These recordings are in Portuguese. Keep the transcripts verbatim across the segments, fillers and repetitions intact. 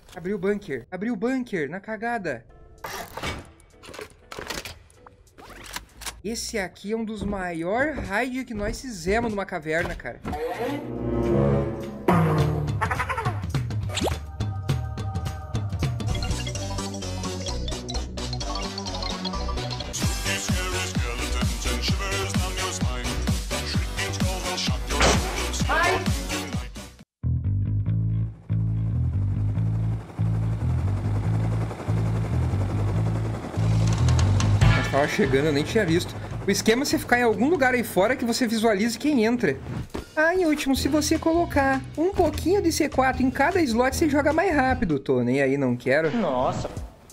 Abriu o bunker. Abriu o bunker, na cagada. Esse aqui é um dos maiores raids que nós fizemos numa caverna, cara. Tava chegando, eu nem tinha visto. O esquema é você ficar em algum lugar aí fora que você visualize quem entra. Ah, em último, se você colocar um pouquinho de C quatro em cada slot, você joga mais rápido. Tô nem aí, não quero. Nossa.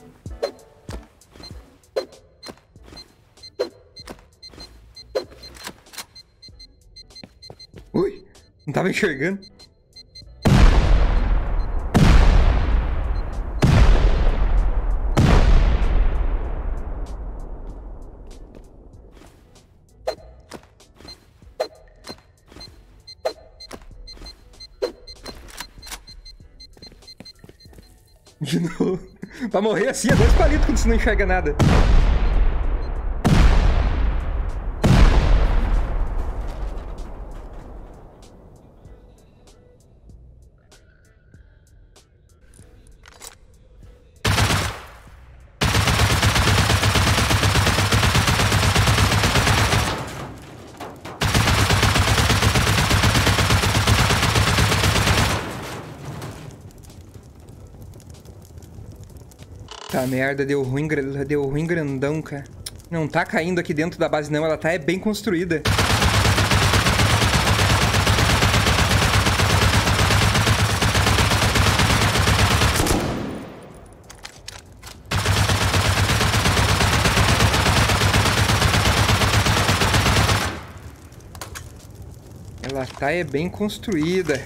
Ui, não tava enxergando. De novo. Pra morrer assim é dois palitos quando você não enxerga nada. Tá merda, deu ruim, deu ruim grandão, cara. Não tá caindo aqui dentro da base não, ela tá é bem construída. Ela tá é bem construída.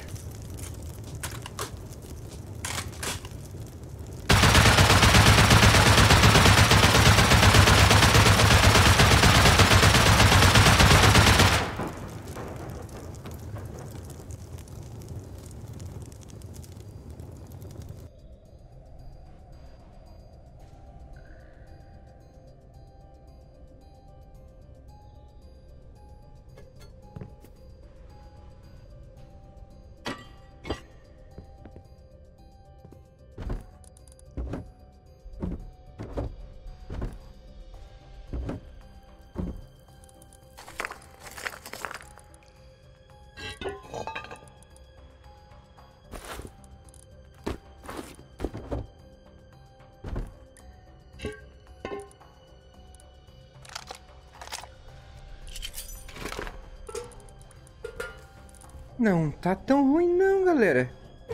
Não tá tão ruim não, galera.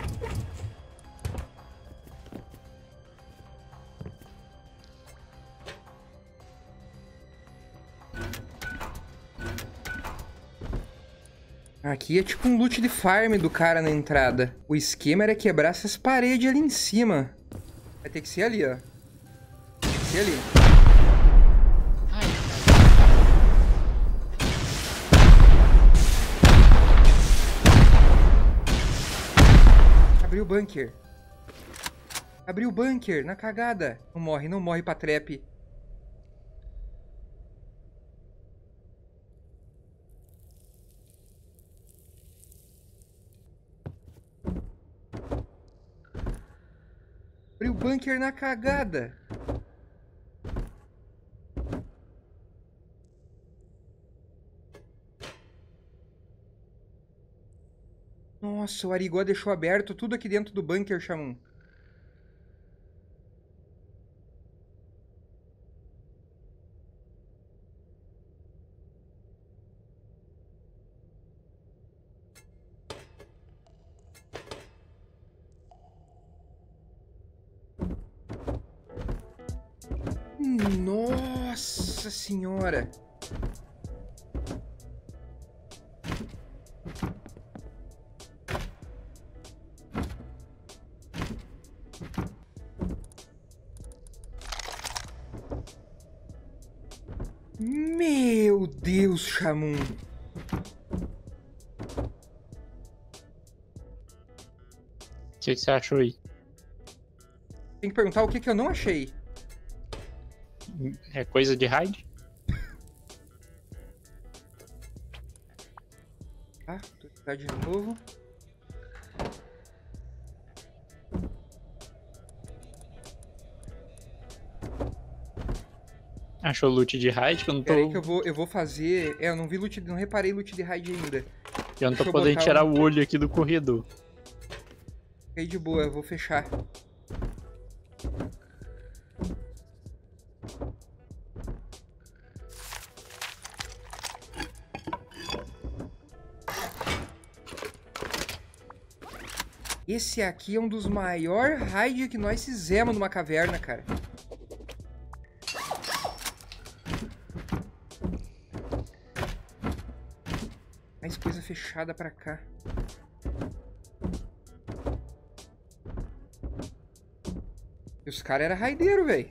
Aqui é tipo um loot de farm do cara na entrada. O esquema era quebrar essas paredes ali em cima. Vai ter que ser ali, ó. Tem que ser ali. Abriu o bunker. Abriu o bunker, na cagada. Não morre, não morre pra trap. Abriu o bunker na cagada. Nossa, o Arigó deixou aberto tudo aqui dentro do bunker, Xamum. Nossa senhora. Meu Deus, Xamum. O que, que você achou aí? Tem que perguntar o que, que eu não achei. É coisa de raid? Tá, vou tentar de novo. Achou loot de raid? Que eu não tô... Pera aí que eu vou, eu vou fazer... É, eu não vi loot... Não reparei loot de raid ainda. Eu não tô Deixa eu podendo botar tirar um- o olho aqui do corredor. Fica aí de boa, eu vou fechar. Esse aqui é um dos maiores raids que nós fizemos numa caverna, cara. Mais coisa fechada pra cá. E os caras eram raideiros, velho.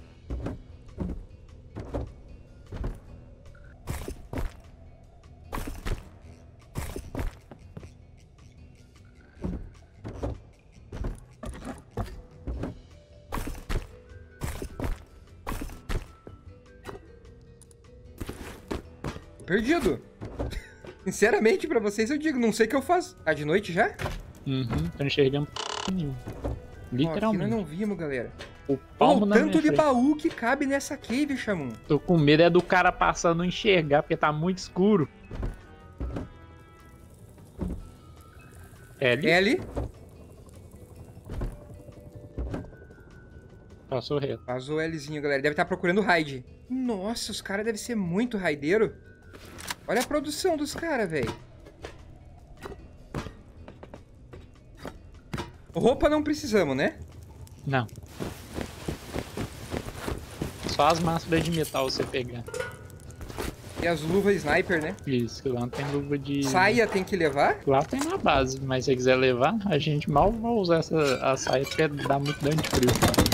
Perdido. Sinceramente, pra vocês eu digo, não sei o que eu faço. Tá de noite já? Uhum, tô enxergando p nenhum. Ó, aqui Literalmente. nós não vimos, galera. O Ó, palmo o na tanto minha de frente. baú que cabe nessa cave, Xamum. Tô com medo é do cara passando não enxergar, porque tá muito escuro. L? L. Passou reto. Vazou o Lzinho, galera. Deve estar procurando raid. Nossa, os caras devem ser muito raideiro. Olha a produção dos caras, velho. Roupa não precisamos, né? Não. Só as máscaras de metal você pegar. E as luvas sniper, né? Isso, que lá não tem luva de... Saia tem que levar? Lá tem na base, mas se você quiser levar, a gente mal vai usar essa a saia porque dá muito dano de frio.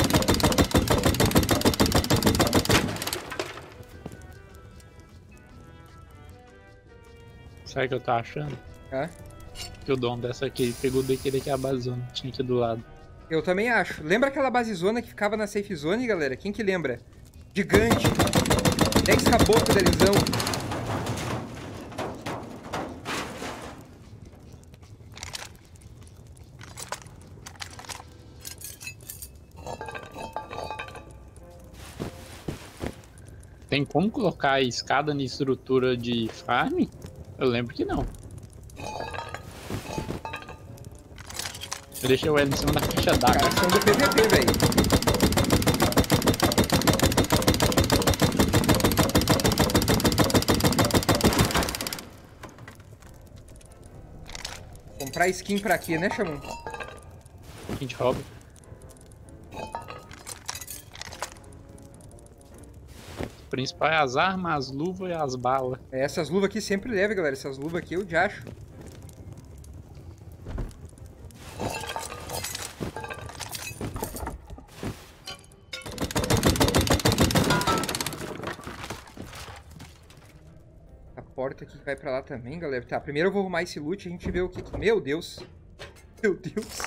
Sabe o que eu tô achando? Hã? Que o dono dessa aqui pegou daquele que é a bazona, tinha aqui do lado. Eu também acho. Lembra aquela base zona que ficava na safe zone, galera? Quem que lembra? Gigante. dez caboclos da elisão. Tem como colocar a escada na estrutura de farm? Eu lembro que não. Eu deixei o L em cima da caixa Os d'água. caras são do P V P, velho. Comprar skin pra quê, né, Xamum? A gente rouba. O principal é as armas, as luvas e as balas. É, essas luvas aqui sempre leva, galera. Essas luvas aqui eu já acho. A porta aqui que vai pra lá também, galera. Tá, primeiro eu vou arrumar esse loot e a gente vê o que... que- Meu Deus. Meu Deus.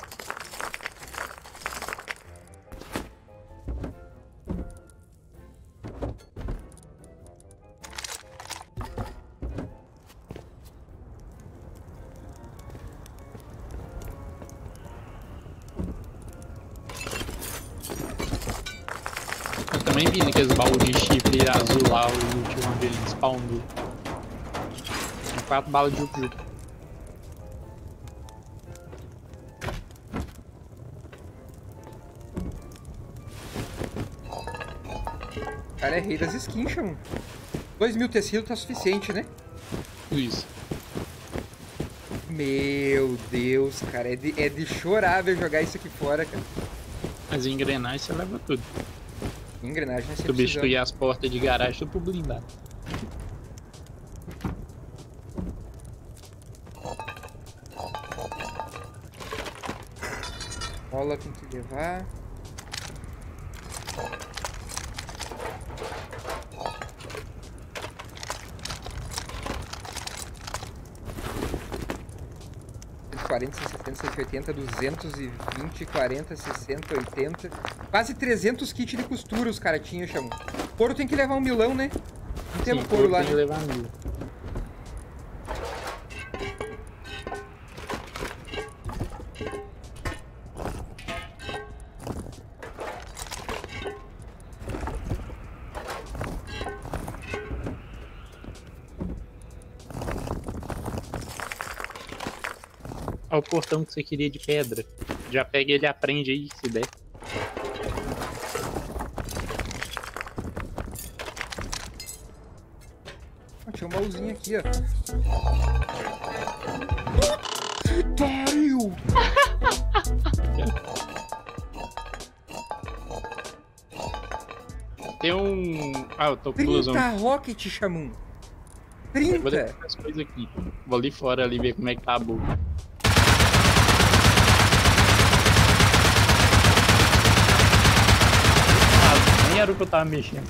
Eu também vi naqueles baús de chifre azul lá, o último onde ele spawnou. Tinha quatro balas de Juju. O cara é rei das skins, Xamum. dois mil tecido tá suficiente, né? Isso. Meu Deus, cara. É de, é de chorar ver jogar isso aqui fora, cara. Mas em engrenagem você leva tudo. Engrenagem é sempre Substituir as portas de garagem tudo pro blindado. Mola tem que levar. quarenta, sessenta, cento e oitenta, duzentos e vinte, quarenta, sessenta, oitenta... Quase trezentos kits de costura os caras tinham, chamam. Couro tem que levar um milão, né? Não temos Sim, couro lá, tem que né? levar mil. Olha o portão que você queria de pedra. Já pega ele e aprende aí, se der. Ah, tinha um baúzinho aqui, ó. Que pariu! Tem um... Ah, eu tô com blusão. trinta rocket, chamum. Vou trinta! deixar as coisas aqui. Vou ali fora ali ver como é que tá a boca. Ah, nem era o que eu tava mexendo.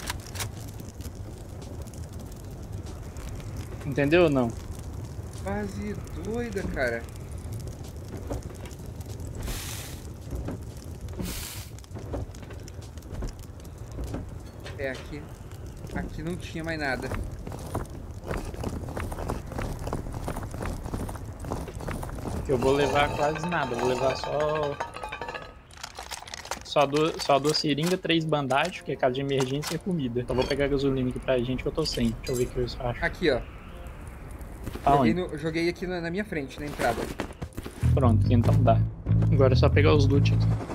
Entendeu ou não? Quase doida, cara. É, aqui... Aqui não tinha mais nada. Eu vou levar quase nada. Vou levar só... Só duas, só duas seringas, três bandagens, que é caso de emergência e comida. Então vou pegar gasolina aqui pra gente que eu tô sem. Deixa eu ver o que eu acho. Aqui, ó. Joguei, no, joguei aqui na, na minha frente, na entrada. Pronto, então dá. Agora é só pegar os loot aqui.